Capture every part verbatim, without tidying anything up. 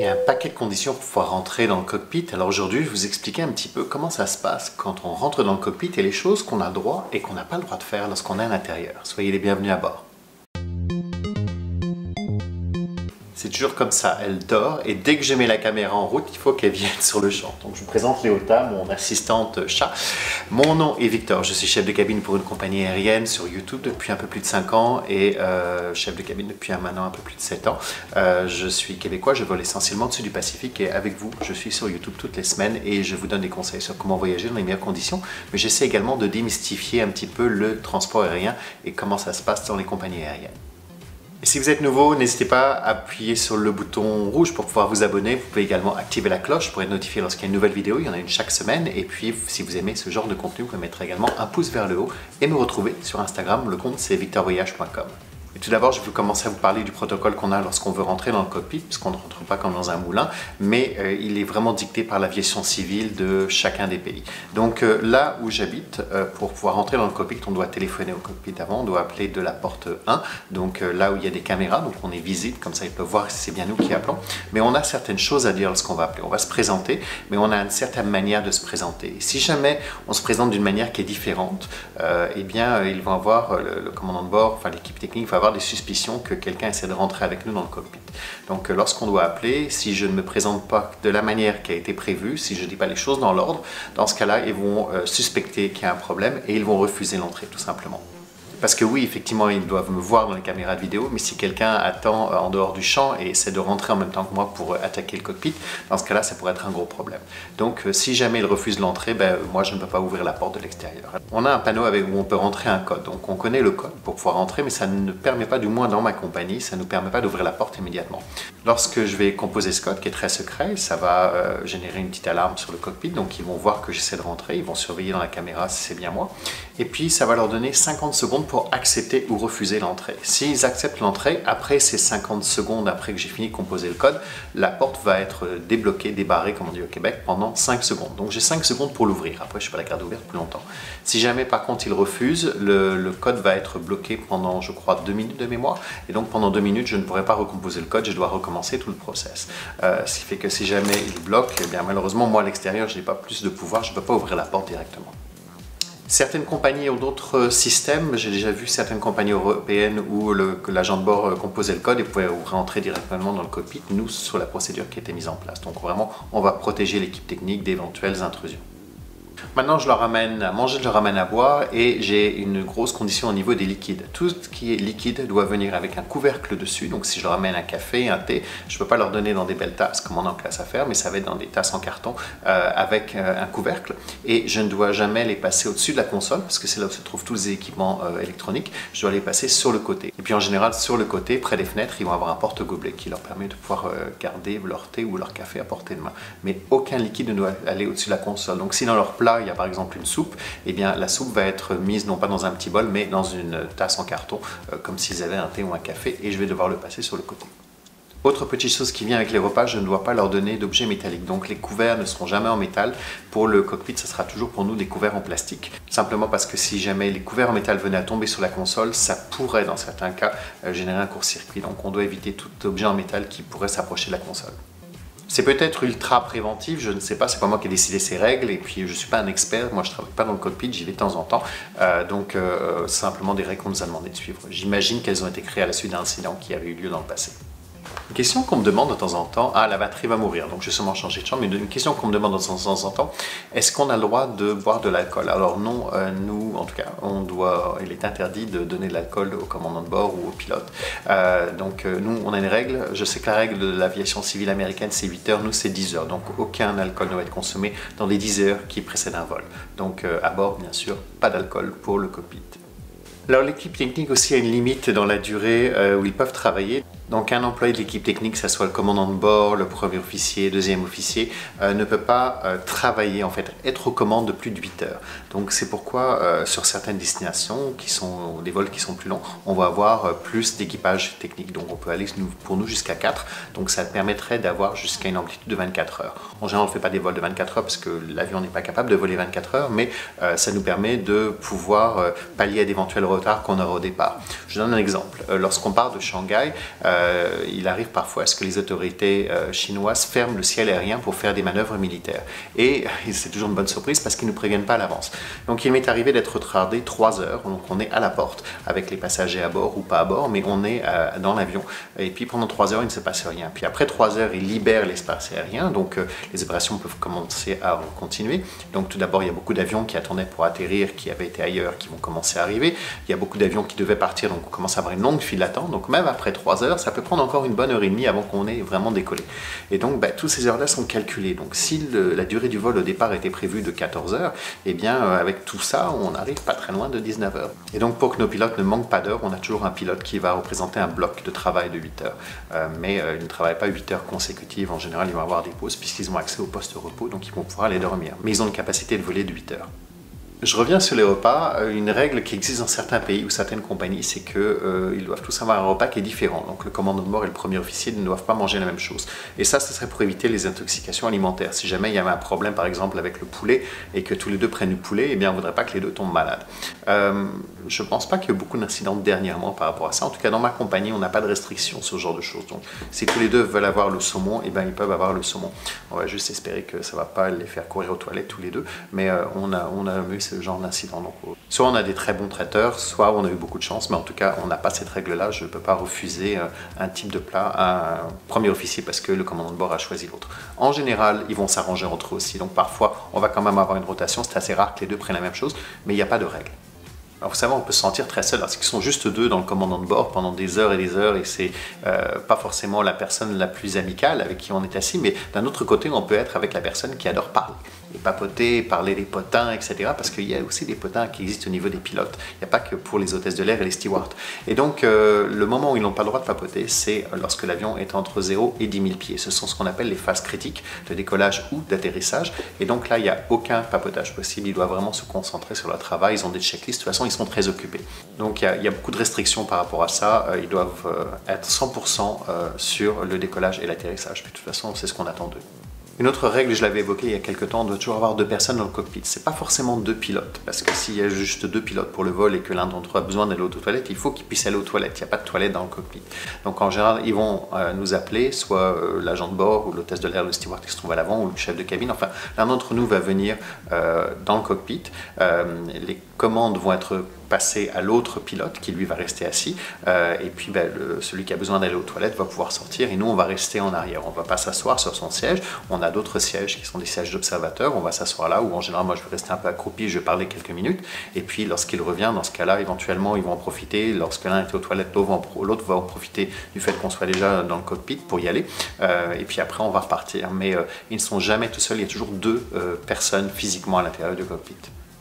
Il y a un paquet de conditions pour pouvoir rentrer dans le cockpit. Alors aujourd'hui, je vais vous expliquer un petit peu comment ça se passe quand on rentre dans le cockpit et les choses qu'on a le droit et qu'on n'a pas le droit de faire lorsqu'on est à l'intérieur. Soyez les bienvenus à bord. C'est toujours comme ça, elle dort et dès que je mets la caméra en route, il faut qu'elle vienne sur le champ. Donc je vous présente Léota, mon assistante chat. Mon nom est Victor, je suis chef de cabine pour une compagnie aérienne sur YouTube depuis un peu plus de cinq ans et euh, chef de cabine depuis un, maintenant un peu plus de sept ans. Euh, je suis québécois, je vole essentiellement au-dessus du Pacifique et avec vous, je suis sur YouTube toutes les semaines et je vous donne des conseils sur comment voyager dans les meilleures conditions. Mais j'essaie également de démystifier un petit peu le transport aérien et comment ça se passe dans les compagnies aériennes. Et si vous êtes nouveau, n'hésitez pas à appuyer sur le bouton rouge pour pouvoir vous abonner. Vous pouvez également activer la cloche pour être notifié lorsqu'il y a une nouvelle vidéo. Il y en a une chaque semaine. Et puis, si vous aimez ce genre de contenu, vous pouvez mettre également un pouce vers le haut et me retrouver sur Instagram. Le compte, c'est victor voyage point com. Et tout d'abord, je vais commencer à vous parler du protocole qu'on a lorsqu'on veut rentrer dans le cockpit, puisqu'on ne rentre pas comme dans un moulin, mais euh, il est vraiment dicté par l'aviation civile de chacun des pays. Donc euh, là où j'habite, euh, pour pouvoir rentrer dans le cockpit, on doit téléphoner au cockpit avant, on doit appeler de la porte un, donc euh, là où il y a des caméras, donc on est visible, comme ça ils peuvent voir si c'est bien nous qui appelons. Mais on a certaines choses à dire lorsqu'on va appeler. On va se présenter, mais on a une certaine manière de se présenter. Et si jamais on se présente d'une manière qui est différente, euh, eh bien euh, ils vont avoir, euh, le, le commandant de bord, enfin l'équipe technique va avoir des suspicions que quelqu'un essaie de rentrer avec nous dans le cockpit. Donc euh, lorsqu'on doit appeler, si je ne me présente pas de la manière qui a été prévue, si je ne dis pas les choses dans l'ordre, dans ce cas-là, ils vont euh, suspecter qu'il y a un problème et ils vont refuser l'entrée tout simplement. Parce que oui, effectivement, ils doivent me voir dans les caméras de vidéo, mais si quelqu'un attend en dehors du champ et essaie de rentrer en même temps que moi pour attaquer le cockpit, dans ce cas-là, ça pourrait être un gros problème. Donc, si jamais ils refusent l'entrée, ben, moi, je ne peux pas ouvrir la porte de l'extérieur. On a un panneau avec, où on peut rentrer un code. Donc, on connaît le code pour pouvoir rentrer, mais ça ne permet pas, du moins dans ma compagnie, ça ne nous permet pas d'ouvrir la porte immédiatement. Lorsque je vais composer ce code, qui est très secret, ça va euh, générer une petite alarme sur le cockpit. Donc, ils vont voir que j'essaie de rentrer, ils vont surveiller dans la caméra si c'est bien moi. Et puis, ça va leur donner cinquante secondes pour accepter ou refuser l'entrée. S'ils acceptent l'entrée, après ces cinquante secondes, après que j'ai fini de composer le code, la porte va être débloquée, débarrée, comme on dit au Québec, pendant cinq secondes. Donc j'ai cinq secondes pour l'ouvrir. Après, je ne peux pas la garder ouverte plus longtemps. Si jamais, par contre, ils refusent, le, le code va être bloqué pendant, je crois, deux minutes de mémoire. Et donc, pendant deux minutes, je ne pourrai pas recomposer le code. Je dois recommencer tout le process. Euh, ce qui fait que si jamais ils bloquent, eh bien, malheureusement, moi, à l'extérieur, je n'ai pas plus de pouvoir. Je ne peux pas ouvrir la porte directement. Certaines compagnies ont d'autres systèmes. J'ai déjà vu certaines compagnies européennes où l'agent de bord composait le code et pouvait rentrer directement dans le cockpit, nous, sur la procédure qui était mise en place. Donc vraiment, on va protéger l'équipe technique d'éventuelles intrusions. Maintenant, je leur ramène à manger, je leur ramène à boire et j'ai une grosse condition au niveau des liquides. Tout ce qui est liquide doit venir avec un couvercle dessus. Donc, si je leur ramène un café, un thé, je ne peux pas leur donner dans des belles tasses comme on a en classe à faire, mais ça va être dans des tasses en carton euh, avec euh, un couvercle. Et je ne dois jamais les passer au-dessus de la console parce que c'est là où se trouvent tous les équipements euh, électroniques. Je dois les passer sur le côté. Et puis, en général, sur le côté, près des fenêtres, ils vont avoir un porte-gobelet qui leur permet de pouvoir euh, garder leur thé ou leur café à portée de main. Mais aucun liquide ne doit aller au-dessus de la console. Donc, si dans leur plat, il y a par exemple une soupe, eh bien la soupe va être mise non pas dans un petit bol, mais dans une tasse en carton, euh, comme s'ils avaient un thé ou un café, et je vais devoir le passer sur le côté. Autre petite chose qui vient avec les repas, je ne dois pas leur donner d'objets métalliques. Donc les couverts ne seront jamais en métal. Pour le cockpit, ce sera toujours pour nous des couverts en plastique. Simplement parce que si jamais les couverts en métal venaient à tomber sur la console, ça pourrait dans certains cas euh, générer un court-circuit. Donc on doit éviter tout objet en métal qui pourrait s'approcher de la console. C'est peut-être ultra préventif, je ne sais pas, c'est pas moi qui ai décidé ces règles et puis je ne suis pas un expert, moi je ne travaille pas dans le cockpit, j'y vais de temps en temps, euh, donc euh, c'est simplement des règles qu'on nous a demandé de suivre. J'imagine qu'elles ont été créées à la suite d'un incident qui avait eu lieu dans le passé. Une question qu'on me demande de temps en temps, ah la batterie va mourir, donc je vais sûrement changer de chambre, mais une question qu'on me demande de temps en temps, est-ce qu'on a le droit de boire de l'alcool? Alors non, euh, nous en tout cas, on doit, il est interdit de donner de l'alcool au commandant de bord ou au pilote. Euh, donc euh, nous on a une règle, je sais que la règle de l'aviation civile américaine c'est huit heures, nous c'est dix heures, donc aucun alcool ne doit être consommé dans les dix heures qui précèdent un vol. Donc euh, à bord bien sûr, pas d'alcool pour le cockpit. Alors l'équipe technique aussi a une limite dans la durée euh, où ils peuvent travailler. Donc un employé de l'équipe technique, que ce soit le commandant de bord, le premier officier, deuxième officier, euh, ne peut pas euh, travailler, en fait, être aux commandes de plus de huit heures. Donc c'est pourquoi euh, sur certaines destinations, qui sont des vols qui sont plus longs, on va avoir euh, plus d'équipage technique. Donc on peut aller pour nous jusqu'à quatre. Donc ça permettrait d'avoir jusqu'à une amplitude de vingt-quatre heures. En général, on ne fait pas des vols de vingt-quatre heures parce que l'avion n'est pas capable de voler vingt-quatre heures, mais euh, ça nous permet de pouvoir euh, pallier à d'éventuels retards qu'on aura au départ. Je donne un exemple. Euh, Lorsqu'on part de Shanghai, euh, euh, il arrive parfois à ce que les autorités euh, chinoises ferment le ciel aérien pour faire des manœuvres militaires. Et c'est toujours une bonne surprise parce qu'ils ne nous préviennent pas à l'avance. Donc il m'est arrivé d'être retardé trois heures, donc on est à la porte avec les passagers à bord ou pas à bord, mais on est euh, dans l'avion. Et puis pendant trois heures, il ne se passe rien. Puis après trois heures, ils libèrent l'espace aérien, donc euh, les opérations peuvent commencer à continuer. Donc tout d'abord, il y a beaucoup d'avions qui attendaient pour atterrir, qui avaient été ailleurs, qui vont commencer à arriver. Il y a beaucoup d'avions qui devaient partir, donc on commence à avoir une longue file d'attente. Donc même après trois heures, ça peut prendre encore une bonne heure et demie avant qu'on ait vraiment décollé. Et donc, bah, toutes ces heures-là sont calculées. Donc si le, la durée du vol au départ était prévue de quatorze heures, eh bien, euh, avec tout ça, on n'arrive pas très loin de dix-neuf heures. Et donc, pour que nos pilotes ne manquent pas d'heures, on a toujours un pilote qui va représenter un bloc de travail de huit heures. Euh, mais euh, ils ne travaillent pas huit heures consécutives. En général, ils vont avoir des pauses puisqu'ils ont accès au poste repos, donc ils vont pouvoir aller dormir. Mais ils ont une capacité de voler de huit heures. Je reviens sur les repas. Une règle qui existe dans certains pays ou certaines compagnies, c'est qu'ils euh, doivent tous avoir un repas qui est différent. Donc le commandant de bord et le premier officier ne doivent pas manger la même chose. Et ça, ce serait pour éviter les intoxications alimentaires. Si jamais il y avait un problème, par exemple, avec le poulet et que tous les deux prennent du poulet, eh bien, on ne voudrait pas que les deux tombent malades. Euh, je ne pense pas qu'il y ait eu beaucoup d'incidents dernièrement par rapport à ça. En tout cas, dans ma compagnie, on n'a pas de restriction sur ce genre de choses. Donc, si tous les deux veulent avoir le saumon, eh bien, ils peuvent avoir le saumon. On va juste espérer que ça ne va pas les faire courir aux toilettes tous les deux. Mais euh, on a, on a eu ce genre d'incident. Donc, soit on a des très bons traiteurs, soit on a eu beaucoup de chance, mais en tout cas, on n'a pas cette règle-là. Je ne peux pas refuser euh, un type de plat à un premier officier parce que le commandant de bord a choisi l'autre. En général, ils vont s'arranger entre eux aussi. Donc, parfois, on va quand même avoir une rotation. C'est assez rare que les deux prennent la même chose, mais il n'y a pas de règle. Alors, vous savez, on peut se sentir très seul parce qu'ils sont juste deux dans le commandant de bord pendant des heures et des heures et c'est euh, pas forcément la personne la plus amicale avec qui on est assis, mais d'un autre côté, on peut être avec la personne qui adore parler. Et papoter, parler des potins, et cetera. Parce qu'il y a aussi des potins qui existent au niveau des pilotes. Il n'y a pas que pour les hôtesses de l'air et les stewards. Et donc, euh, le moment où ils n'ont pas le droit de papoter, c'est lorsque l'avion est entre zéro et dix mille pieds. Ce sont ce qu'on appelle les phases critiques de décollage ou d'atterrissage. Et donc là, il n'y a aucun papotage possible. Ils doivent vraiment se concentrer sur leur travail. Ils ont des checklists. De toute façon, ils sont très occupés. Donc, il y a, il y a beaucoup de restrictions par rapport à ça. Ils doivent euh, être cent pour cent euh, sur le décollage et l'atterrissage. Puis, de toute façon, c'est ce qu'on attend d'eux. Une autre règle, je l'avais évoquée il y a quelques temps, on doit toujours avoir deux personnes dans le cockpit. C'est pas forcément deux pilotes, parce que s'il y a juste deux pilotes pour le vol et que l'un d'entre eux a besoin d'aller aux toilettes, il faut qu'il puisse aller aux toilettes. Il n'y a pas de toilettes dans le cockpit. Donc en général, ils vont euh, nous appeler, soit euh, l'agent de bord ou l'hôtesse de l'air, le steward qui se trouve à l'avant ou le chef de cabine. Enfin, l'un d'entre nous va venir euh, dans le cockpit. Euh, les commandes vont être passer à l'autre pilote qui lui va rester assis euh, et puis ben, le, celui qui a besoin d'aller aux toilettes va pouvoir sortir et nous on va rester en arrière. On ne va pas s'asseoir sur son siège, on a d'autres sièges qui sont des sièges d'observateurs, on va s'asseoir là où en général moi je vais rester un peu accroupi, je vais parler quelques minutes et puis lorsqu'il revient, dans ce cas-là éventuellement ils vont en profiter, lorsque l'un est aux toilettes l'autre va en profiter du fait qu'on soit déjà dans le cockpit pour y aller euh, et puis après on va repartir, mais euh, ils ne sont jamais tout seuls, il y a toujours deux euh, personnes physiquement à l'intérieur du cockpit.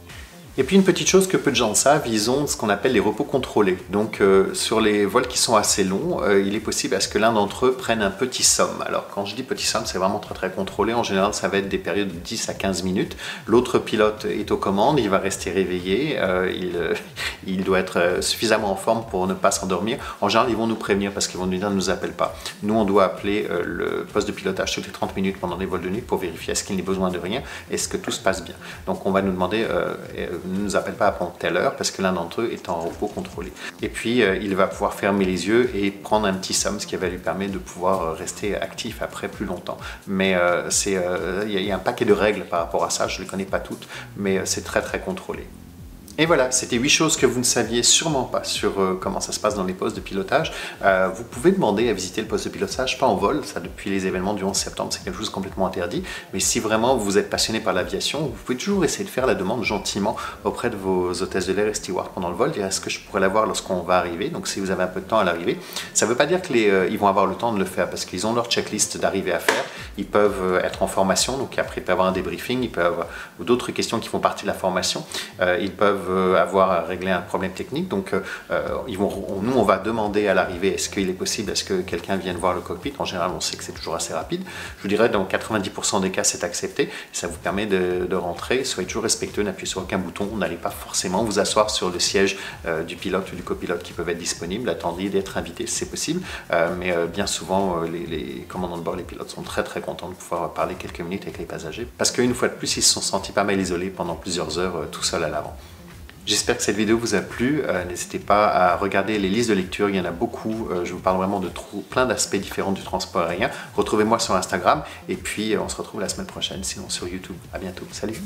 Et puis une petite chose que peu de gens savent, ils ont ce qu'on appelle les repos contrôlés. Donc euh, sur les vols qui sont assez longs, euh, il est possible à ce que l'un d'entre eux prenne un petit somme. Alors quand je dis petit somme, c'est vraiment très très contrôlé. En général, ça va être des périodes de dix à quinze minutes. L'autre pilote est aux commandes, il va rester réveillé, euh, il, euh, il doit être suffisamment en forme pour ne pas s'endormir. En général, ils vont nous prévenir parce qu'ils vont nous dire ne nous appelle pas. Nous, on doit appeler euh, le poste de pilotage toutes les trente minutes pendant des vols de nuit pour vérifier est-ce qu'il n'y a besoin de rien, est-ce que tout se passe bien. Donc on va nous demander euh, ne nous appelle pas avant telle heure parce que l'un d'entre eux est en repos contrôlé. Et puis, euh, il va pouvoir fermer les yeux et prendre un petit somme, ce qui va lui permettre de pouvoir rester actif après plus longtemps. Mais euh, c'est, euh, y a, y a un paquet de règles par rapport à ça, je ne les connais pas toutes, mais euh, c'est très très contrôlé. Et voilà, c'était huit choses que vous ne saviez sûrement pas sur euh, comment ça se passe dans les postes de pilotage. Euh, vous pouvez demander à visiter le poste de pilotage, pas en vol, ça depuis les événements du onze septembre, c'est quelque chose de complètement interdit. Mais si vraiment vous êtes passionné par l'aviation, vous pouvez toujours essayer de faire la demande gentiment auprès de vos hôtesses de l'air et stewards pendant le vol. Dire est-ce que je pourrais l'avoir lorsqu'on va arriver? Donc si vous avez un peu de temps à l'arrivée, ça ne veut pas dire qu'ils euh, vont avoir le temps de le faire parce qu'ils ont leur checklist d'arrivée à faire. Ils peuvent euh, être en formation, donc après ils peuvent avoir un débriefing, ils peuvent avoir d'autres questions qui font partie de la formation. Euh, ils peuvent avoir à régler un problème technique. Donc, euh, ils vont, on, nous, on va demander à l'arrivée est-ce qu'il est possible, est-ce que quelqu'un vienne voir le cockpit. En général, on sait que c'est toujours assez rapide. Je vous dirais, dans quatre-vingt-dix pour cent des cas, c'est accepté. Ça vous permet de, de rentrer. Soyez toujours respectueux, n'appuyez sur aucun bouton. N'allez pas forcément vous asseoir sur le siège euh, du pilote ou du copilote qui peuvent être disponibles. Attendez d'être invité, c'est possible. Euh, mais euh, bien souvent, euh, les, les commandants de bord, les pilotes sont très très contents de pouvoir parler quelques minutes avec les passagers. Parce qu'une fois de plus, ils se sont sentis pas mal isolés pendant plusieurs heures euh, tout seuls à l'avant. J'espère que cette vidéo vous a plu. Euh, N'hésitez pas à regarder les listes de lecture, il y en a beaucoup. Euh, je vous parle vraiment de plein d'aspects différents du transport aérien. Retrouvez-moi sur Instagram et puis euh, on se retrouve la semaine prochaine, sinon sur YouTube. À bientôt. Salut!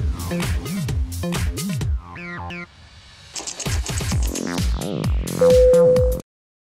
Thank you.